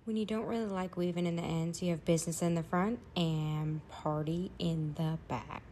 When you don't really like weaving in the ends, you have business in the front and party in the back.